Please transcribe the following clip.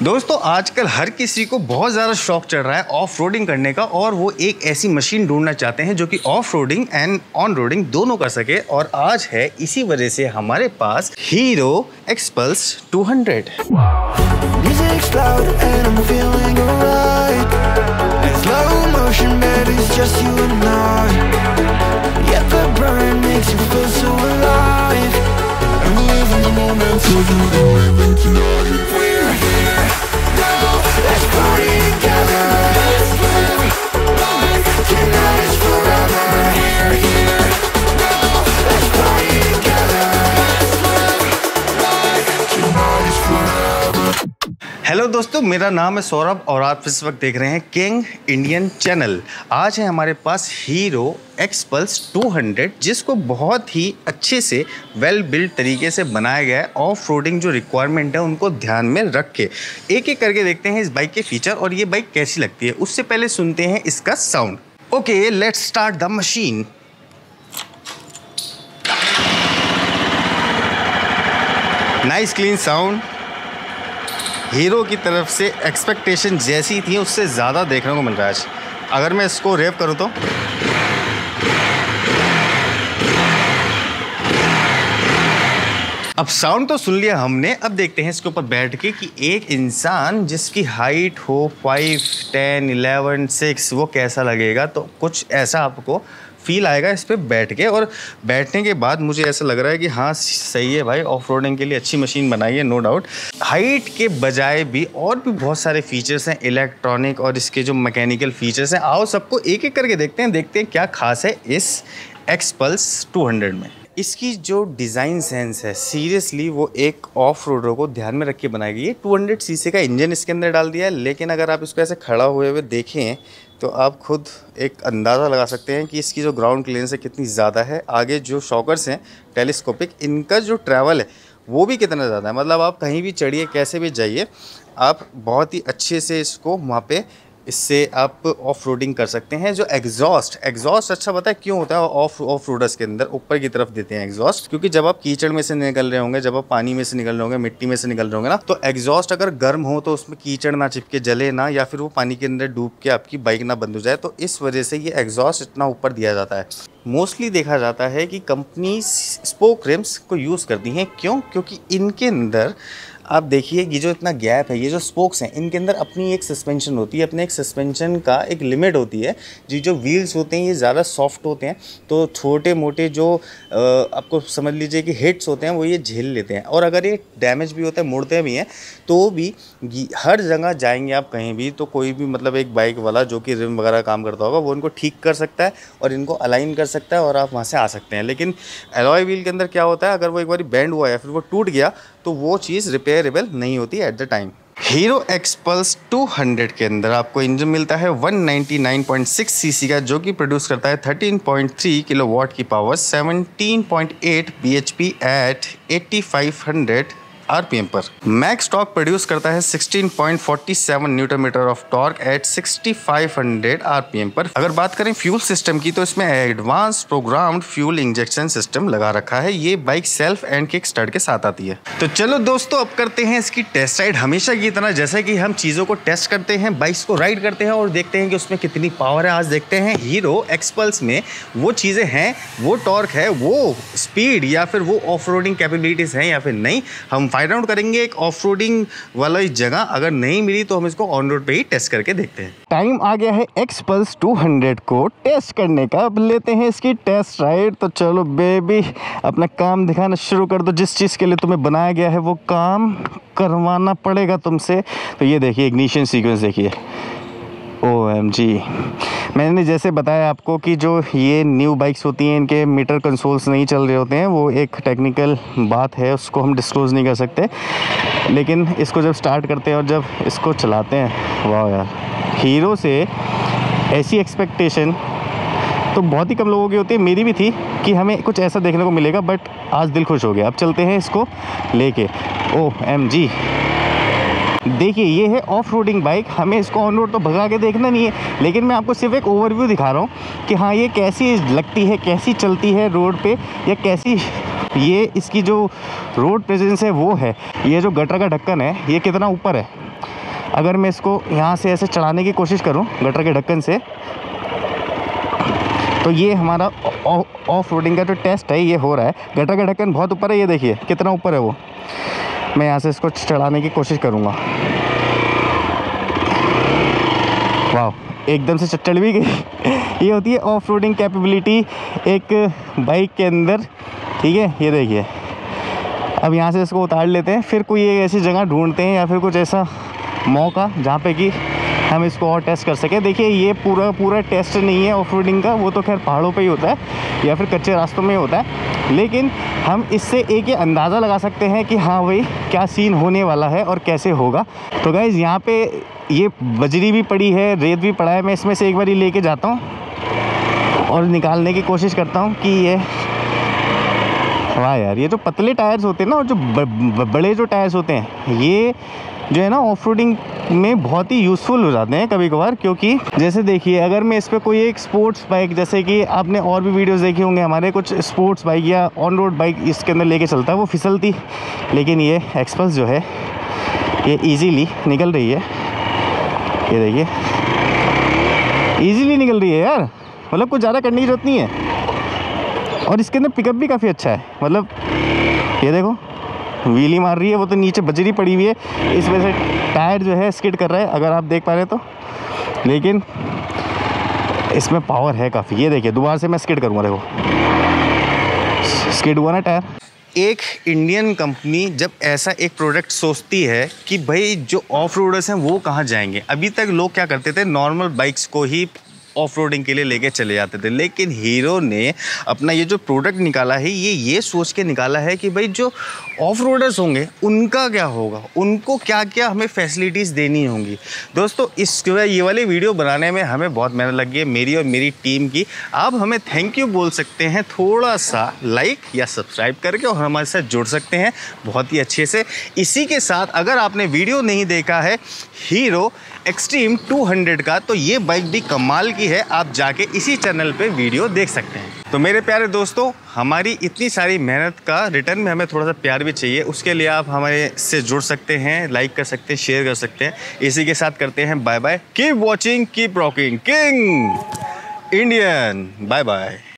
दोस्तों आजकल हर किसी को बहुत ज़्यादा शौक चढ़ रहा है ऑफ रोडिंग करने का, और वो एक ऐसी मशीन ढूंढना चाहते हैं जो कि off roading and on roading दोनों कर सके। और आज है इसी वजह से हमारे पास हीरो एक्सपल्स 200। हेलो दोस्तों, मेरा नाम है सौरभ और आप इस वक्त देख रहे हैं किंग इंडियन चैनल। आज है हमारे पास हीरो एक्सपल्स 200, जिसको बहुत ही अच्छे से वेल बिल्ड तरीके से बनाया गया है। ऑफ रोडिंग जो रिक्वायरमेंट है उनको ध्यान में रख के एक एक करके देखते हैं इस बाइक के फीचर और ये बाइक कैसी लगती है। उससे पहले सुनते हैं इसका sound. Okay, let's start the machine. Nice clean sound. Hero की तरफ से एक्सपेक्टेशन जैसी थी उससे ज़्यादा देखने को मिल रहा है आज। अगर मैं इसको रेव करूँ तो अब साउंड तो सुन लिया हमने। अब देखते हैं इसके ऊपर बैठ के कि एक इंसान जिसकी हाइट हो 5, 10, 11, 6 वो कैसा लगेगा। तो कुछ ऐसा आपको फील आएगा इस पे बैठ के, और बैठने के बाद मुझे ऐसा लग रहा है कि हाँ सही है भाई, ऑफ रोडिंग के लिए अच्छी मशीन बनाई है, नो डाउट। हाइट के बजाय भी और भी बहुत सारे फीचर्स हैं, इलेक्ट्रॉनिक और इसके जो मैकेनिकल फीचर्स हैं। आओ सबको एक एक करके देखते हैं क्या खास है इस एक्सपल्स 200 में। इसकी जो डिज़ाइन सेंस है सीरियसली वो एक ऑफ रोडर को ध्यान में रख के बनाई गई है। 200 सीसी का इंजन इसके अंदर डाल दिया है, लेकिन अगर आप इसको ऐसे खड़ा हुए देखें तो आप खुद एक अंदाज़ा लगा सकते हैं कि इसकी जो ग्राउंड क्लियरेंस है कितनी ज़्यादा है। आगे जो शॉकर्स हैं टेलीस्कोपिक, इनका जो ट्रैवल है वो भी कितना ज़्यादा है। मतलब आप कहीं भी चढ़िए, कैसे भी जाइए, आप बहुत ही अच्छे से इसको वहाँ पे इससे आप ऑफ रोडिंग कर सकते हैं। जो एग्जॉस्ट अच्छा पता है क्यों होता है ऑफ रोडर्स के अंदर ऊपर की तरफ देते हैं एग्जॉस्ट, क्योंकि जब आप कीचड़ में से निकल रहे होंगे, जब आप पानी में से निकल रहे होंगे, मिट्टी में से निकल रहे होंगे ना, तो एग्जॉस्ट अगर गर्म हो तो उसमें कीचड़ ना चिपके, जले ना, या फिर वो पानी के अंदर डूब के आपकी बाइक ना बंद हो जाए। तो इस वजह से ये एग्जॉस्ट इतना ऊपर दिया जाता है। मोस्टली देखा जाता है कि कंपनी स्पोक रिम्स को यूज़ करती हैं। क्यों? क्योंकि इनके अंदर आप देखिए ये जो इतना गैप है, ये जो स्पोक्स हैं, इनके अंदर अपनी एक सस्पेंशन होती है, अपने एक सस्पेंशन का एक लिमिट होती है। जो व्हील्स होते हैं ये ज़्यादा सॉफ्ट होते हैं, तो छोटे मोटे जो आपको समझ लीजिए कि हिट्स होते हैं वो ये झेल लेते हैं। और अगर ये डैमेज भी होता है, मुड़ते भी हैं, तो भी हर जगह जाएंगे आप कहीं भी, तो कोई भी मतलब एक बाइक वाला जो कि रिम वगैरह काम करता होगा वो इनको ठीक कर सकता है और इनको अलाइन कर सकता है और आप वहाँ से आ सकते हैं। लेकिन एलॉय व्हील के अंदर क्या होता है, अगर वो एक बार बेंड हुआ या फिर वो टूट गया तो वो चीज़ रिपेयरेबल नहीं होती at the time. Hero Xpulse 200 के अंदर आपको इंजन मिलता है 199.6 सीसी का, जो कि प्रोड्यूस करता है 13.3 किलोवाट की पावर, 17.8 bhp एट 8500 आरपीएम पर। मैक्स टॉर्क प्रोड्यूस करता है 16.47 newton metre of torque at 6500 RPM पर। अगर बात करें फ्यूल सिस्टम की, तो इसमें advance programmed fuel injection system लगा रखा है। ये bike self and kick start के साथ आती है। तो चलो दोस्तों, अब करते हैं इसकी टेस्ट राइड। हमेशा की तरह जैसे कि हम चीज़ों को टेस्ट करते हैं, बाइक्स को राइड करते हैं और देखते हैं कि उसमें कितनी पावर है। आज देखते हैं हीरो एक्सपल्स में वो चीज़ें हैं, वो टॉर्क है, वो स्पीड, या फिर वो ऑफ रोडिंग कैपेबिलिटीज़ हैं या फिर नहीं। हम फाइंड आउट करेंगे एक ऑफ रोडिंग वाला जगह। अगर नहीं मिली तो हम इसको ऑन रोड पे ही टेस्ट करके देखते हैं। टाइम आ गया है एक्सपल्स 200 को टेस्ट करने का। अब लेते हैं इसकी टेस्ट राइड। तो चलो बेबी, अपना काम दिखाना शुरू कर दो। जिस चीज़ के लिए तुम्हें बनाया गया है वो काम करवाना पड़ेगा तुमसे। तो ये देखिए इग्निशन सीक्वेंस देखिए, OMG। मैंने जैसे बताया आपको कि जो ये न्यू बाइक्स होती हैं इनके मीटर कंसोल्स नहीं चल रहे होते हैं, वो एक टेक्निकल बात है, उसको हम डिस्क्लोज़ नहीं कर सकते। लेकिन इसको जब स्टार्ट करते हैं और जब इसको चलाते हैं, वाह यार, हीरो से ऐसी एक्सपेक्टेशन तो बहुत ही कम लोगों की होती है, मेरी भी थी कि हमें कुछ ऐसा देखने को मिलेगा, बट आज दिल खुश हो गया। अब चलते हैं इसको लेके। OMG, देखिए ये है ऑफ रोडिंग बाइक। हमें इसको ऑन रोड तो भगा के देखना नहीं है, लेकिन मैं आपको सिर्फ एक ओवरव्यू दिखा रहा हूँ कि हाँ ये कैसी लगती है, कैसी चलती है रोड पे, या कैसी ये इसकी जो रोड प्रेजेंस है वो है। ये जो गटर का ढक्कन है ये कितना ऊपर है, अगर मैं इसको यहाँ से ऐसे चढ़ाने की कोशिश करूँ गटर के ढक्कन से, तो ये हमारा ऑफ रोडिंग का जो टेस्ट है ये हो रहा है। गटर का ढक्कन बहुत ऊपर है, ये देखिए कितना ऊपर है वो। मैं यहाँ से इसको चढ़ाने की कोशिश करूँगा। वाह, एकदम से चढ़ भी गई। ये होती है ऑफ रोडिंग कैपेबिलिटी एक बाइक के अंदर, ठीक है। ये देखिए, अब यहाँ से इसको उतार लेते हैं, फिर कोई एक ऐसी जगह ढूंढते हैं या फिर कुछ ऐसा मौका जहाँ पे कि हम इसको और टेस्ट कर सकें। देखिए ये पूरा टेस्ट नहीं है ऑफ रोडिंग का, वो तो खैर पहाड़ों पे ही होता है या फिर कच्चे रास्तों में होता है, लेकिन हम इससे एक ये अंदाज़ा लगा सकते हैं कि हाँ भाई क्या सीन होने वाला है और कैसे होगा। तो गाइज़ यहाँ पे ये बजरी भी पड़ी है, रेत भी पड़ा है, मैं इसमें से एक बार लेके जाता हूँ और निकालने की कोशिश करता हूँ कि ये, वाह यार, ये जो पतले टायर्स होते हैं ना और जो बड़े जो टायर्स होते हैं ये जो है ना ऑफ रोडिंग में बहुत ही यूज़फुल हो जाते हैं कभी कभार। क्योंकि जैसे देखिए अगर मैं इस पर कोई एक स्पोर्ट्स बाइक, जैसे कि आपने और भी वीडियोस देखे होंगे हमारे, कुछ स्पोर्ट्स बाइक या ऑन रोड बाइक इसके अंदर लेके चलता है वो फिसलती, लेकिन ये एक्सपल्स जो है ये ईजीली निकल रही है। ये देखिए ईजीली निकल रही है यार, मतलब कुछ ज़्यादा करने की ज़रूरत नहीं है। और इसके अंदर पिकअप भी काफ़ी अच्छा है, मतलब ये देखो व्हीली मार रही है, वो तो नीचे बजरी पड़ी हुई है, इस वजह से टायर जो है स्किड कर रहा है, अगर आप देख पा रहे हैं तो, लेकिन इसमें पावर है काफ़ी। ये देखिए दोबारा से मैं स्किड करूँगा, देखो स्किड हुआ ना टायर। एक इंडियन कंपनी जब ऐसा एक प्रोडक्ट सोचती है कि भाई जो ऑफ रोडर्स हैं वो कहाँ जाएंगे, अभी तक लोग क्या करते थे नॉर्मल बाइक्स को ही ऑफ रोडिंग के लिए लेके चले जाते थे, लेकिन हीरो ने अपना ये जो प्रोडक्ट निकाला है ये सोच के निकाला है कि भाई जो ऑफ रोडर्स होंगे उनका क्या होगा, उनको क्या क्या हमें फैसिलिटीज़ देनी होंगी। दोस्तों ये वाली वीडियो बनाने में हमें बहुत मेहनत लगी है, मेरी और मेरी टीम की। आप हमें थैंक यू बोल सकते हैं, थोड़ा सा लाइक या सब्सक्राइब करके, और हमारे साथ जुड़ सकते हैं बहुत ही अच्छे से। इसी के साथ अगर आपने वीडियो नहीं देखा है हीरो एक्सट्रीम 200 का, तो ये बाइक भी कमाल की है, आप जाके इसी चैनल पे वीडियो देख सकते हैं। तो मेरे प्यारे दोस्तों, हमारी इतनी सारी मेहनत का रिटर्न में हमें थोड़ा सा प्यार भी चाहिए, उसके लिए आप हमारे से जुड़ सकते हैं, लाइक कर सकते हैं, शेयर कर सकते हैं। इसी के साथ करते हैं bye bye. Keep watching, keep rocking, king Indian, bye bye.